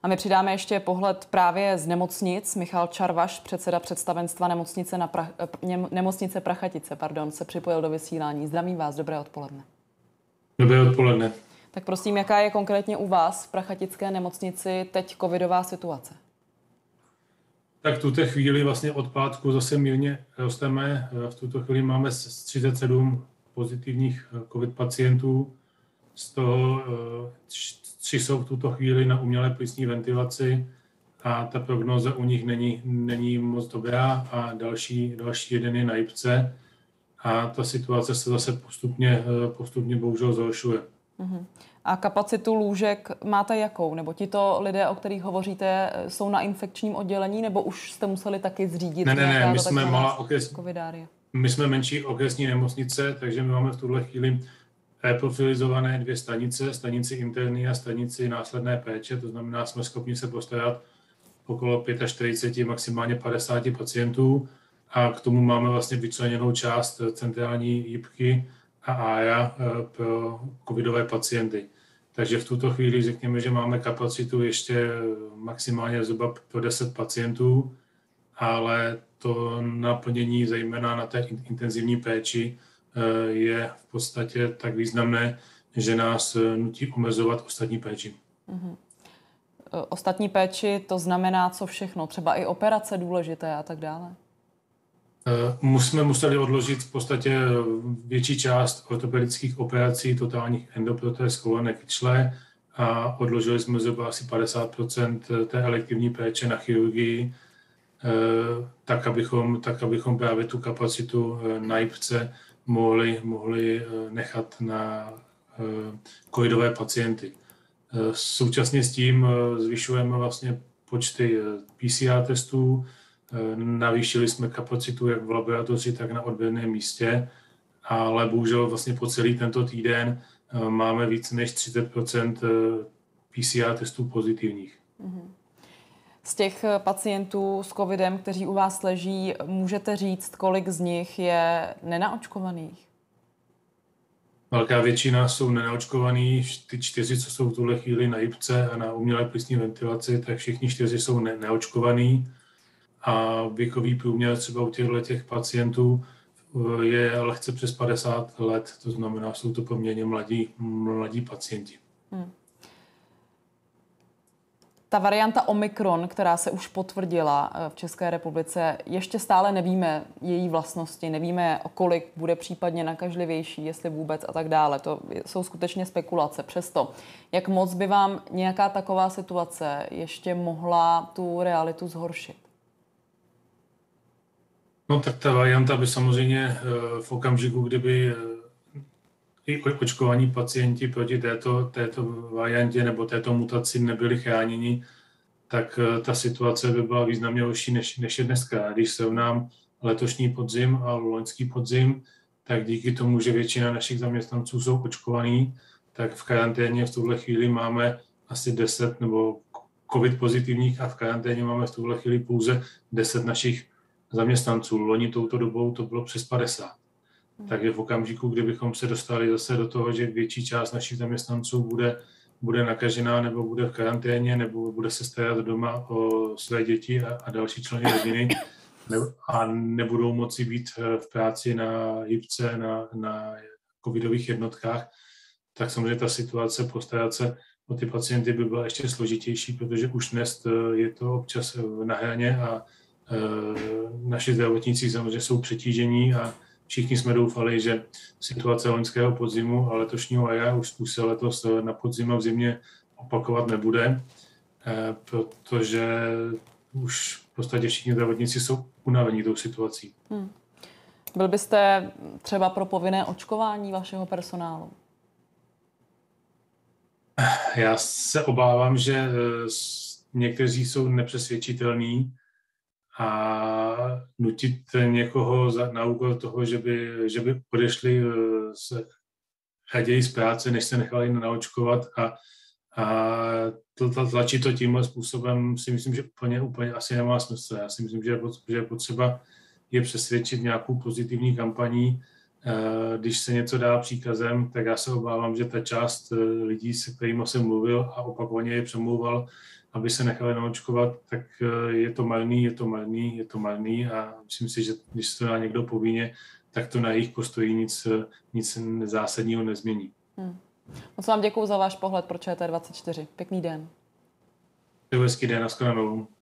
A my přidáme ještě pohled právě z nemocnic. Michal Čarvaš, předseda představenstva nemocnice Prachatice, se připojil do vysílání. Zdravím vás, dobré odpoledne. Dobré odpoledne. Tak prosím, jaká je konkrétně u vás v Prachatické nemocnici teď covidová situace? Tak v tuto chvíli vlastně od pátku zase mírně rosteme. V tuto chvíli máme 37 pozitivních covid pacientů. Z toho 3 jsou v tuto chvíli na umělé plicní ventilaci a ta prognóza u nich není moc dobrá a další jeden je na jipce a ta situace se zase postupně bohužel zhoršuje. A kapacitu lůžek máte jakou? Nebo tito lidé, o kterých hovoříte, jsou na infekčním oddělení, nebo už jste museli taky zřídit Ne, my jsme malá covidárie? My jsme menší okresní nemocnice, takže my máme v tuhle chvíli profilizované 2 stanice, stanici interní a stanici následné péče, to znamená, jsme schopni se postarat okolo 45, maximálně 50 pacientů a k tomu máme vlastně vyčleněnou část centrální jipky a AJA pro covidové pacienty. Takže v tuto chvíli řekněme, že máme kapacitu ještě maximálně zhruba pro 10 pacientů, ale to naplnění zejména na té intenzivní péči je v podstatě tak významné, že nás nutí omezovat ostatní péči. Ostatní péči, to znamená co všechno? Třeba i operace důležité a tak dále? Jsme museli odložit v podstatě větší část ortopedických operací, totálních endoprotéz kolonek kyčle a odložili jsme zhruba asi 50% té elektivní péče na chirurgii, tak abychom právě tu kapacitu na jipce mohli nechat na covidové pacienty. Současně s tím zvyšujeme vlastně počty PCR testů, navýšili jsme kapacitu jak v laboratoři, tak na odběrném místě, ale bohužel vlastně po celý tento týden máme více než 30% PCR testů pozitivních. Z těch pacientů s covidem, kteří u vás leží, můžete říct, kolik z nich je nenaočkovaných? Velká většina jsou nenaočkovaní, ty 4, co jsou v tuhle chvíli na jipce a na umělé plicní ventilaci, tak všichni 4 jsou neočkovaní. A věkový průměr třeba u těch pacientů je lehce přes 50 let, to znamená, jsou to poměrně mladí pacienti. Ta varianta Omikron, která se už potvrdila v České republice, ještě stále nevíme její vlastnosti, nevíme, o kolik bude případně nakažlivější, jestli vůbec a tak dále. To jsou skutečně spekulace. Přesto, jak moc by vám nějaká taková situace ještě mohla tu realitu zhoršit? No tak ta varianta by samozřejmě v okamžiku, kdyby i očkovaní pacienti proti této variantě nebo této mutaci nebyli chráněni, tak ta situace by byla významně horší než je dneska. Když srovnám letošní podzim a loňský podzim, tak díky tomu, že většina našich zaměstnanců jsou očkovaní, tak v karanténě v tuhle chvíli máme asi 10 nebo covid pozitivních a v karanténě máme v tuhle chvíli pouze 10 našich zaměstnanců. Loni touto dobou to bylo přes 50. Takže v okamžiku, kdybychom se dostali zase do toho, že větší část našich zaměstnanců bude nakažená nebo bude v karanténě nebo bude se starat doma o své děti a další členy rodiny a nebudou moci být v práci na jipce, na covidových jednotkách, tak samozřejmě ta situace postarat se o ty pacienty by byla ještě složitější, protože už dnes je to občas na hraně a naši zdravotníci samozřejmě jsou přetížení a všichni jsme doufali, že situace loňského podzimu a letošního jara už se letos na podzim a v zimě opakovat nebude, protože už v podstatě všichni zdravotníci jsou unavení tou situací. Byl byste třeba pro povinné očkování vašeho personálu? Já se obávám, že někteří jsou nepřesvědčitelní a nutit někoho na úkor toho, že by odešli raději z práce, než se nechali naočkovat a tlačit to tímhle způsobem si myslím, že úplně asi nemá smysl. Já si myslím, že je potřeba je přesvědčit nějakou pozitivní kampaní. Když se něco dá příkazem, tak já se obávám, že ta část lidí, se kterými jsem mluvil a opakovaně je přemlouval, aby se nechali naočkovat, tak je to marný a myslím si, že když se to dá někdo povinně, tak to na jejich postoji nic zásadního nezmění. Moc vám děkuju za váš pohled pro ČT24. Pěkný den. Hezký den, nashledanou.